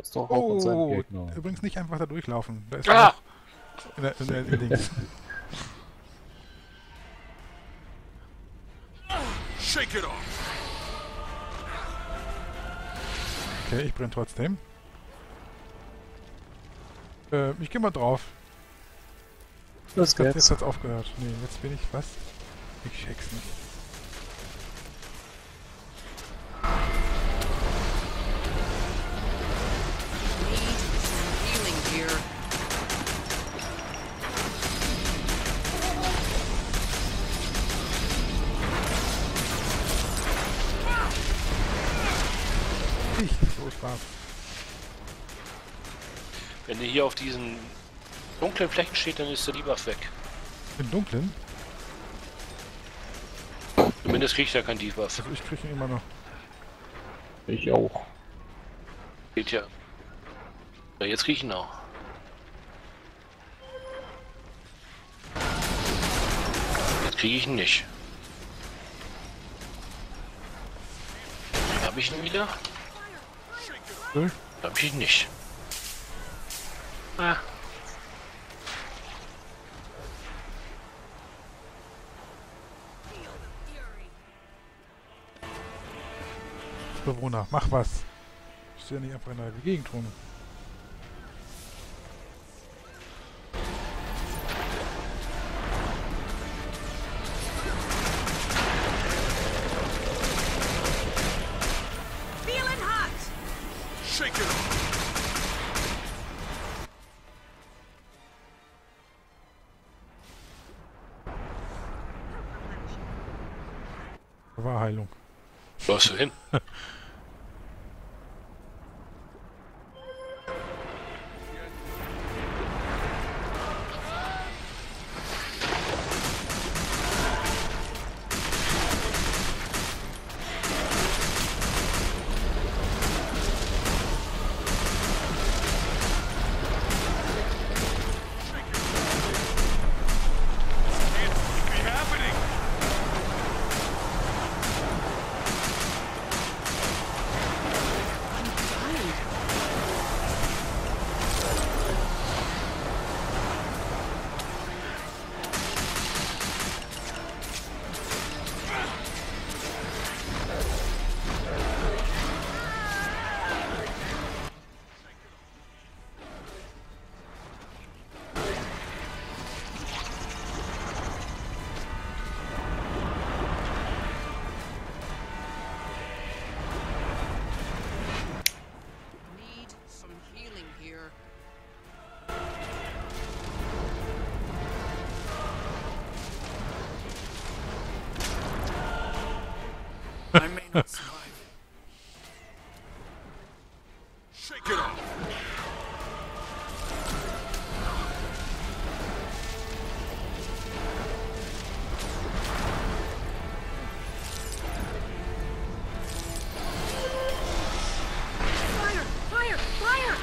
Ist doch auch an seinem Oh, Gegner. übrigens nicht einfach da durchlaufen. Da ist Ah! noch links. Shake it off. Okay, ich brenne trotzdem. Ich gehe mal drauf. Los Jetzt geht's. hat's aufgehört. Nee, jetzt bin ich was? Ich check's nicht. Healing here. Ich, so Spaß. Wenn der hier auf diesen dunklen Flächen steht, dann ist der Debuff weg. Im Dunkeln? Zumindest kriegt er kein Debuff. Also ich kriege ihn immer noch. Ich auch. Geht ja. Ja, jetzt krieg ich ihn auch. Jetzt kriege ich ihn nicht. Habe ich ihn wieder? So. Habe ich ihn nicht. Ah. Bewohner, mach was. Ich stehe ja nicht einfach in der Gegend rum. Feeling hot. Shake it off. Da war Heilung. Wo hast du hin? Need some healing here. I may not survive. Shake it off. Fire! Fire! Fire!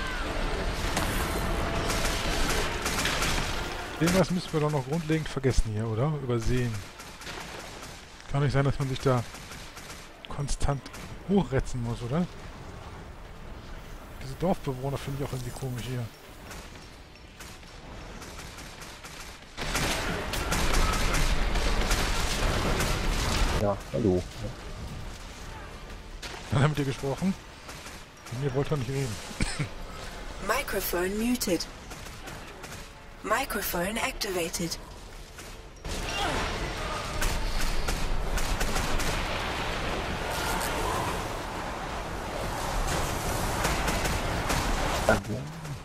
Irgendwas müssen wir doch noch grundlegend vergessen hier, oder? Übersehen. Kann nicht sein, dass man sich da konstant hochretzen muss, oder? Diese Dorfbewohner finde ich auch irgendwie komisch hier. Ja, hallo. Dann haben wir mit dir gesprochen. Mit mir wollte er nicht reden. Microphone muted. Microphone activated. Danke.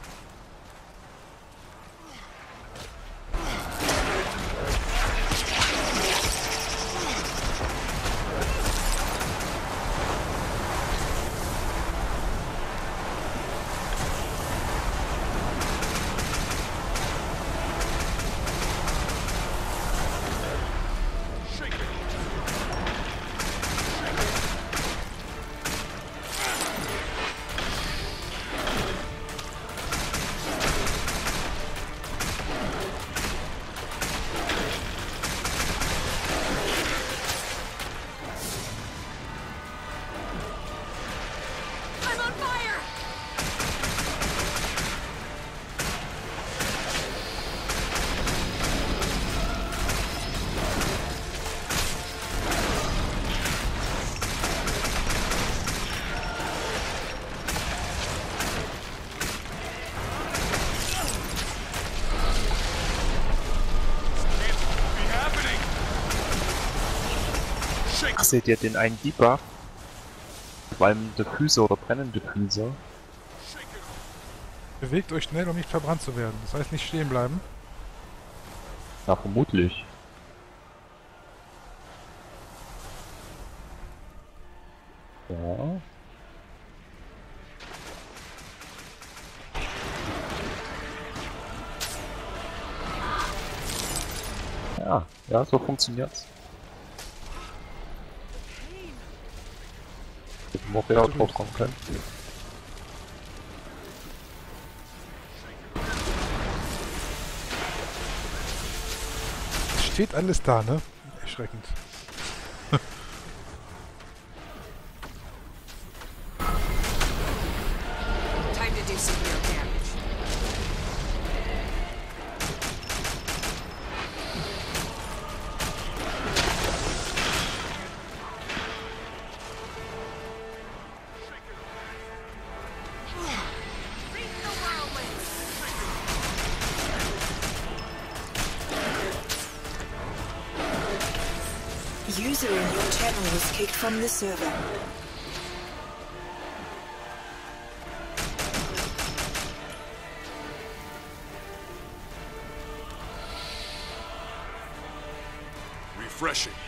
Shake it. Ach, seht ihr den einen Debuff? Qualmende Füße oder brennende Füße? Bewegt euch schnell, um nicht verbrannt zu werden. Das heißt, nicht stehen bleiben. Na, vermutlich. Ja. Ja, so funktioniert's. Hätte Moria drauf kommen können. Steht alles da, ne? Erschreckend. Time to do some real damage. Reach the whirlwind. User in your channel was kicked from the server. Refreshing.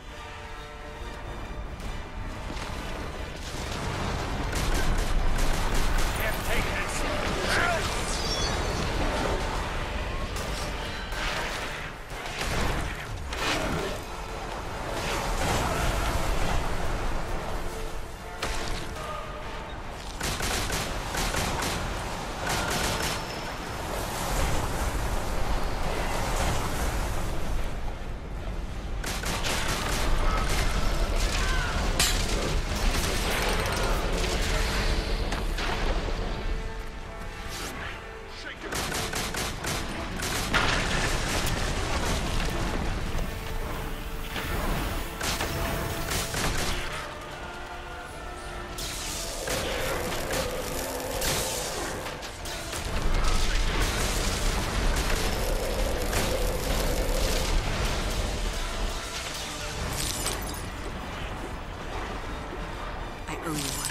I owe you one.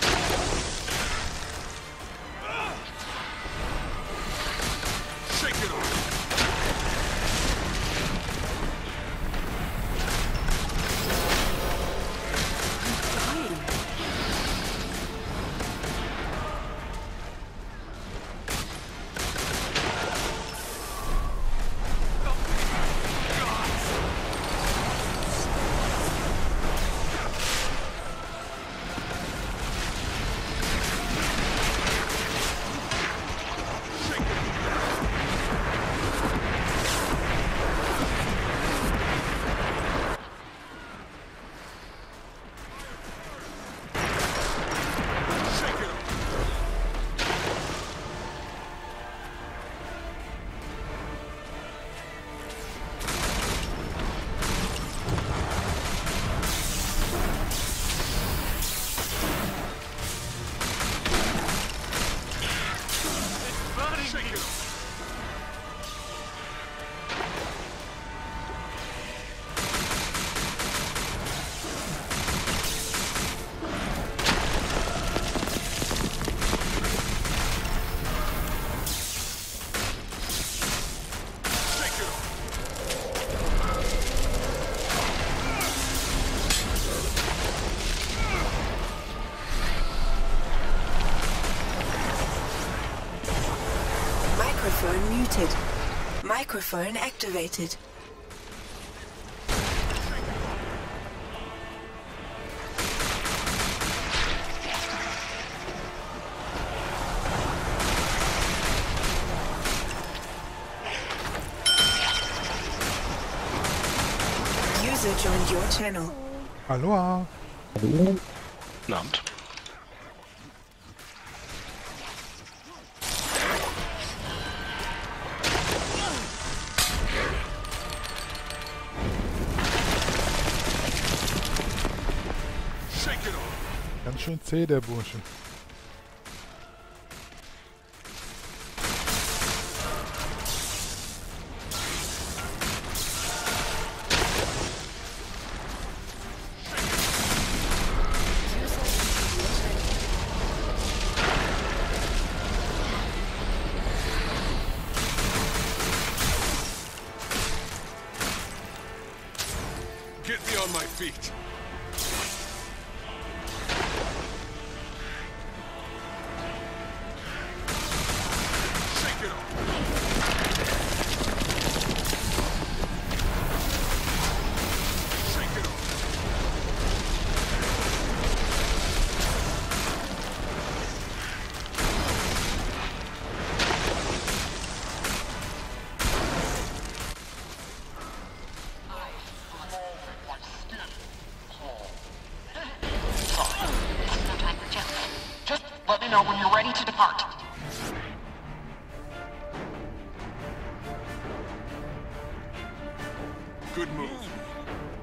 Shake it off. Microphone muted. Microphone activated. User joined your channel. Aloha. Hallo? Guten Abend. Shake it off. Ganz schön zäh, der Bursche. know when you're ready to depart. Good move.